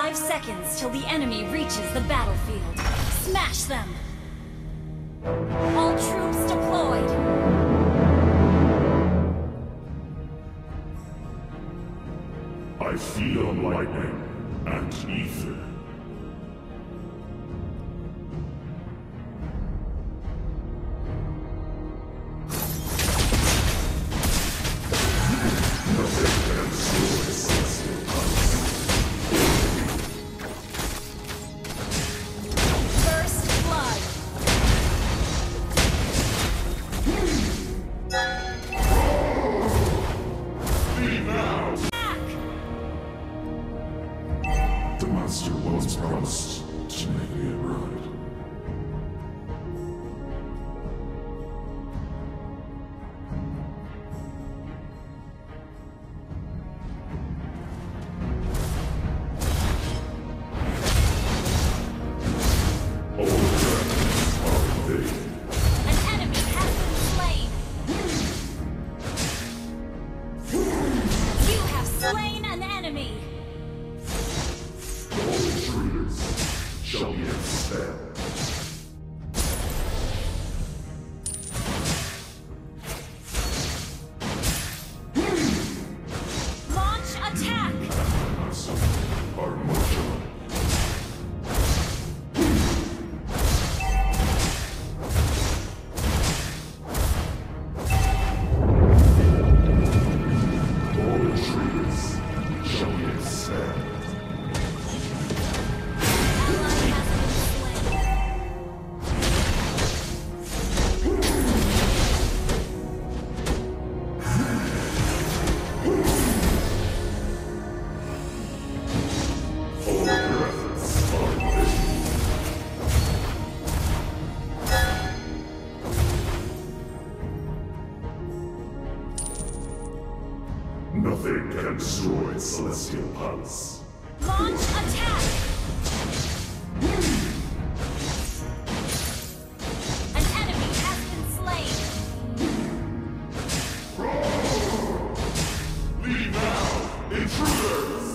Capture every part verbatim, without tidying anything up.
Five seconds till the enemy reaches the battlefield. Smash them! All troops deployed! I feel lightning and ether. Promised to make me a bride. All dragons are invaded. An enemy has been slain. You have slain an enemy. Shall be expelled. Launch attack! Our motion. All intruders shall be expelled. Nothing can destroy Celestial Palace. Launch attack! An enemy has been slain. Leave now, intruders!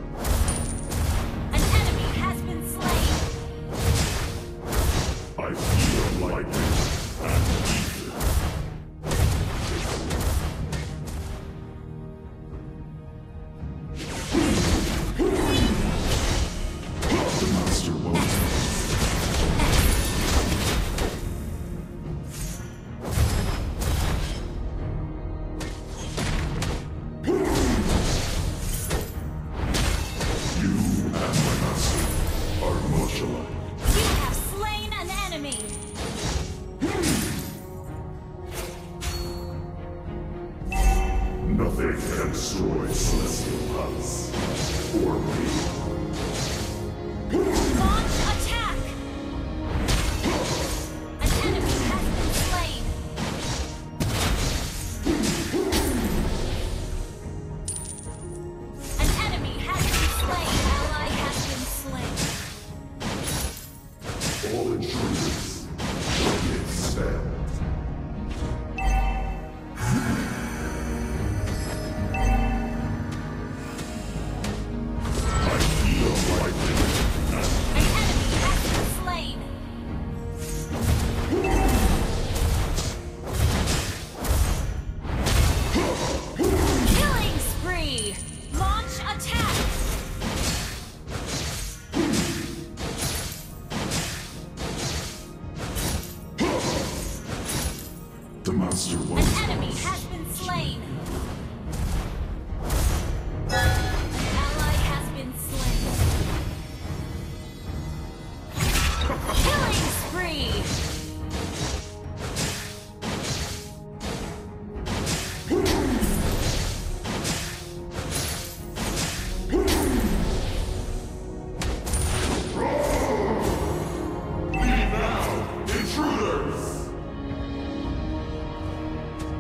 An enemy has been slain. I feel lightning and ether. You have slain an enemy! Nothing can destroy Celestial Palace or me. Launch attack! An enemy has been slain! An enemy has been slain! Ally has been slain! All intruders shall be expelled. I feel lightning and An enemy has been slain! Killing spree! Launch attack! the monster An once enemy was. has been slain! An ally has been slain! Killing spree! Leave now, intruders!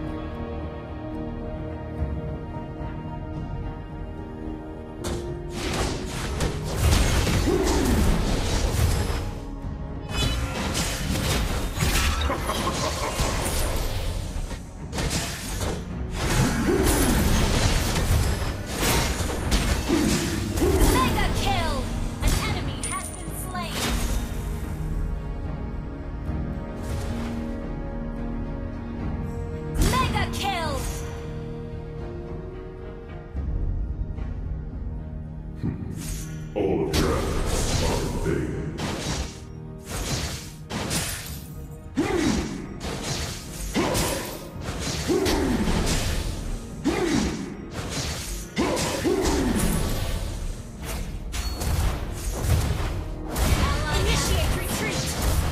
All of your efforts are in vain. Initiate retreat!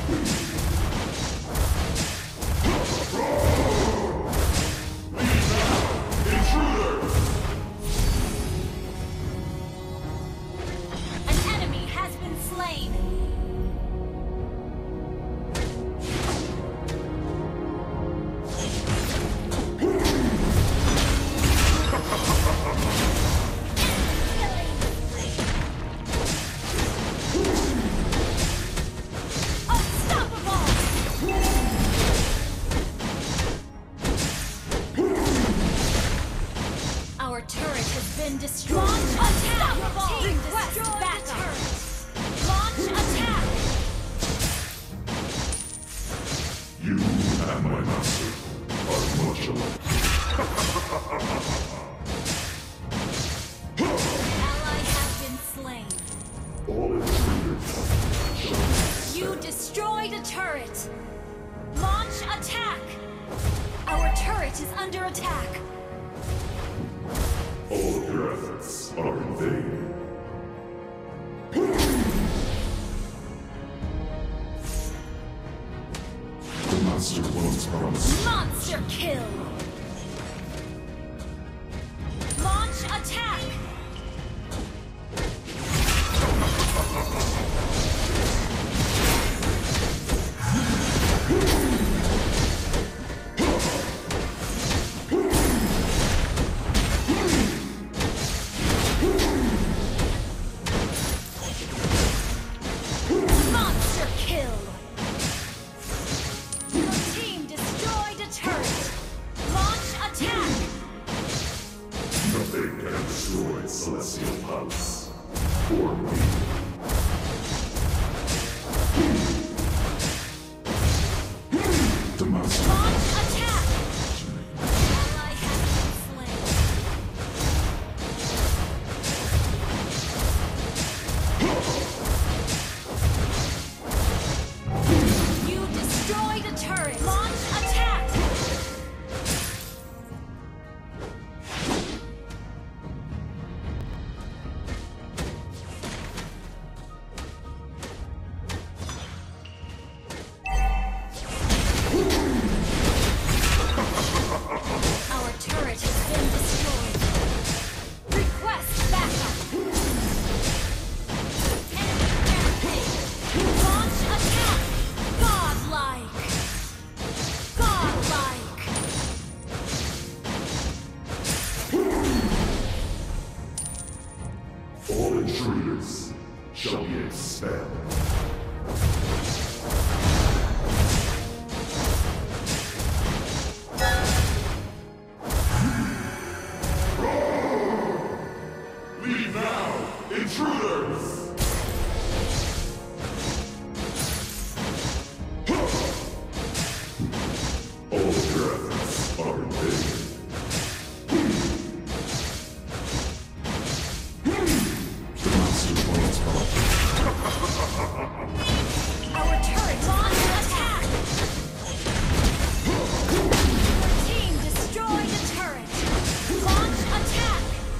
An enemy has been slain! Unstoppable! Our turret has been destroyed. Unstoppable! Request backup! Launch attack! You and my master are much alike. Ally has been slain. All intruders shall be You expelled. destroyed a turret! Launch attack! Our turret is under attack! All of your efforts are in vain. The master once promised. Monster kill! Launch attack! Monster kill! Your team destroyed a turret! Launch attack! Nothing can destroy Celestial Palace. For me. The master. Launch attack! Ally has been slain. You destroyed a turret! Launch attack! Our turret has been destroyed. Request backup. Enemy rampage. Launch attack. Godlike. Godlike. All intruders shall be expelled. Leave now, intruders! All of your efforts are in vain. The master once promised. Our turret launch attack. Your team destroyed a turret. Launch attack.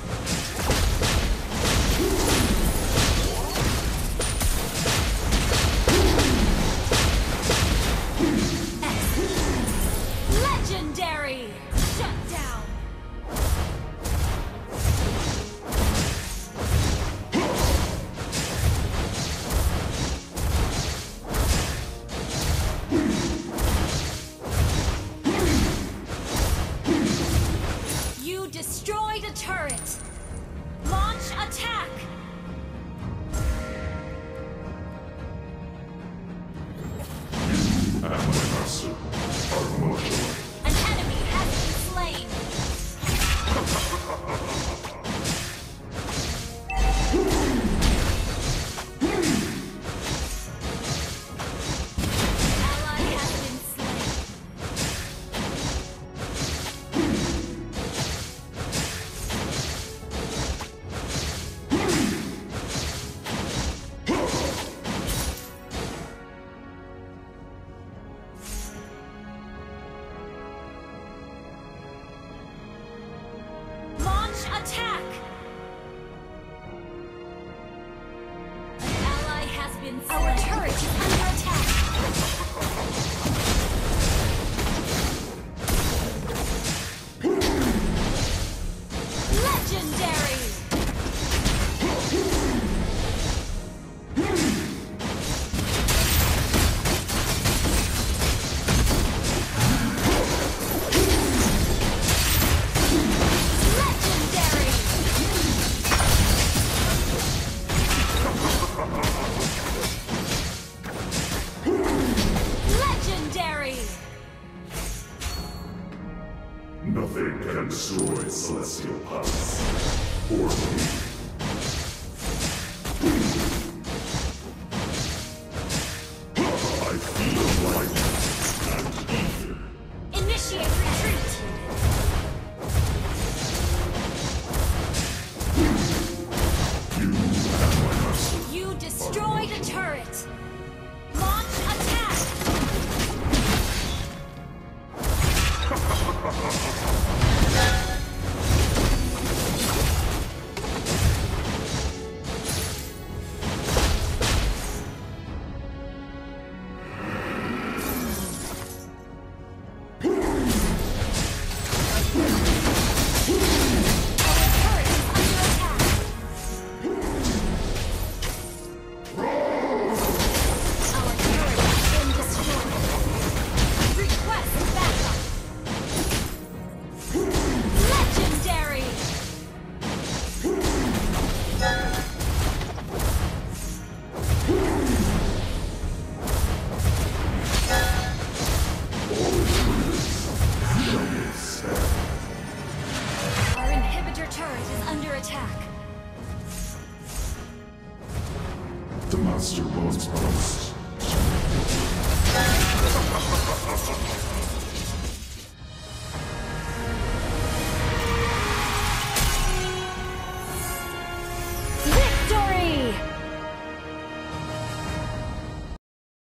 Legendary! Shut down! You destroyed a turret! Launch attack! And my master are much alike. An enemy has been slain! Ally has been slain. Our turret is under attack. Legendary! Nothing can destroy celestial palace or me. I feel lightness and ether. Initiate retreat! You and my master. You destroy